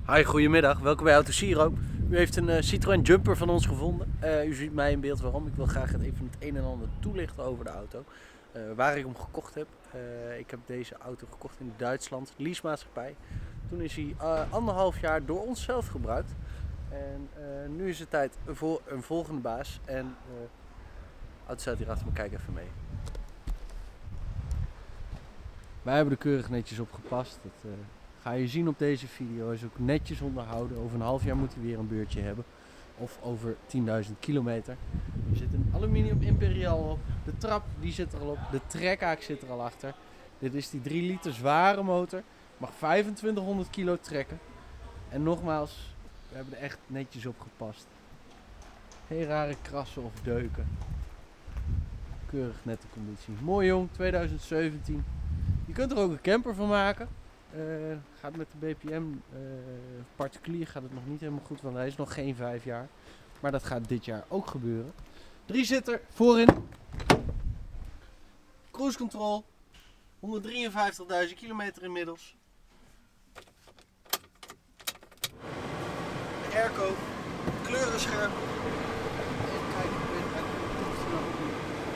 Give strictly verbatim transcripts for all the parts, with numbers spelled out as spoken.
Hi, goedemiddag. Welkom bij Autosiro. U heeft een uh, Citroën Jumper van ons gevonden. Uh, u ziet mij in beeld waarom. Ik wil graag het even het een en ander toelichten over de auto. Uh, waar ik hem gekocht heb. Uh, ik heb deze auto gekocht in Duitsland, leasemaatschappij. Toen is hij uh, anderhalf jaar door ons zelf gebruikt. En uh, nu is het tijd voor een volgende baas. En uh, de auto staat hier achter me, kijk even mee. Wij hebben er keurig netjes op gepast. Dat, uh, ga je zien op deze video. Hij is ook netjes onderhouden. Over een half jaar moet hij weer een beurtje hebben. Of over tienduizend kilometer. Er zit een aluminium imperiaal op. De trap die zit er al op. De trekhaak zit er al achter. Dit is die drie liter zware motor. Mag vijfentwintighonderd kilo trekken. En nogmaals, we hebben er echt netjes op gepast. Geen rare krassen of deuken. Keurig nette conditie. Mooi jong, tweeduizend zeventien. Je kunt er ook een camper van maken. Uh, gaat met de B P M uh, particulier gaat het nog niet helemaal goed, want hij is nog geen vijf jaar. Maar dat gaat dit jaar ook gebeuren. Drie zitter voorin. Cruise control. honderddrieënvijftigduizend kilometer inmiddels. De airco. Kleurenscherm. Even kijken. Ik weet eigenlijk of het nog niet.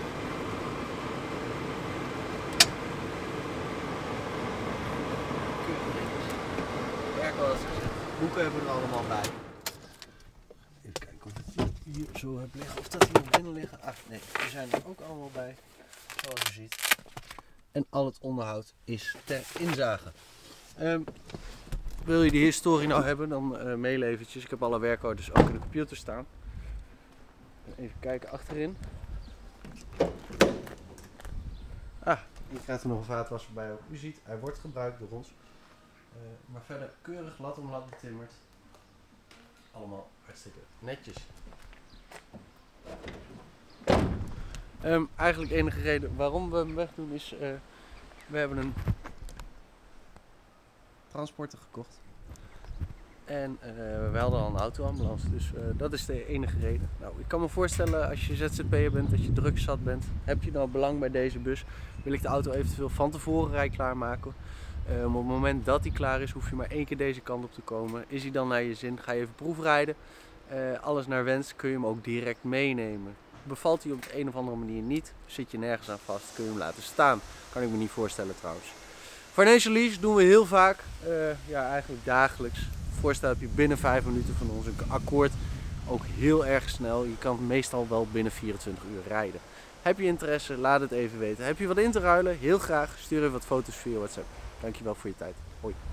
Boeken hebben we er allemaal bij. Even kijken of ik het hier zo heb liggen. Of dat hier nog binnen liggen. Ah nee, die zijn er ook allemaal bij. Zoals u ziet. En al het onderhoud is ter inzage. Um, wil je die historie nou hebben, dan uh, mail eventjes. Ik heb alle werkorders ook in de computer staan. Even kijken achterin. Ah, je krijgt er nog een vaatwasser bij ook. U ziet, hij wordt gebruikt door ons. Uh, maar verder keurig lat om lat betimmerd. Allemaal hartstikke netjes. Um, eigenlijk de enige reden waarom we hem wegdoen is, uh, we hebben een transporter gekocht. En uh, we hadden al een autoambulance, dus uh, dat is de enige reden. Nou, ik kan me voorstellen als je Z Z P'er bent, dat je druk zat bent. Heb je nou belang bij deze bus? Wil ik de auto eventueel van tevoren rij klaarmaken? Um, op het moment dat hij klaar is, hoef je maar één keer deze kant op te komen. Is hij dan naar je zin, ga je even proefrijden. Uh, alles naar wens, kun je hem ook direct meenemen. Bevalt hij op de een of andere manier niet, zit je nergens aan vast, kun je hem laten staan. Kan ik me niet voorstellen trouwens. Financial lease doen we heel vaak, uh, ja eigenlijk dagelijks. Voorstel heb je binnen vijf minuten van ons, een akkoord ook heel erg snel. Je kan meestal wel binnen vierentwintig uur rijden. Heb je interesse, laat het even weten. Heb je wat in te ruilen, heel graag, stuur even wat foto's via WhatsApp. Dankjewel voor je tijd. Hoi.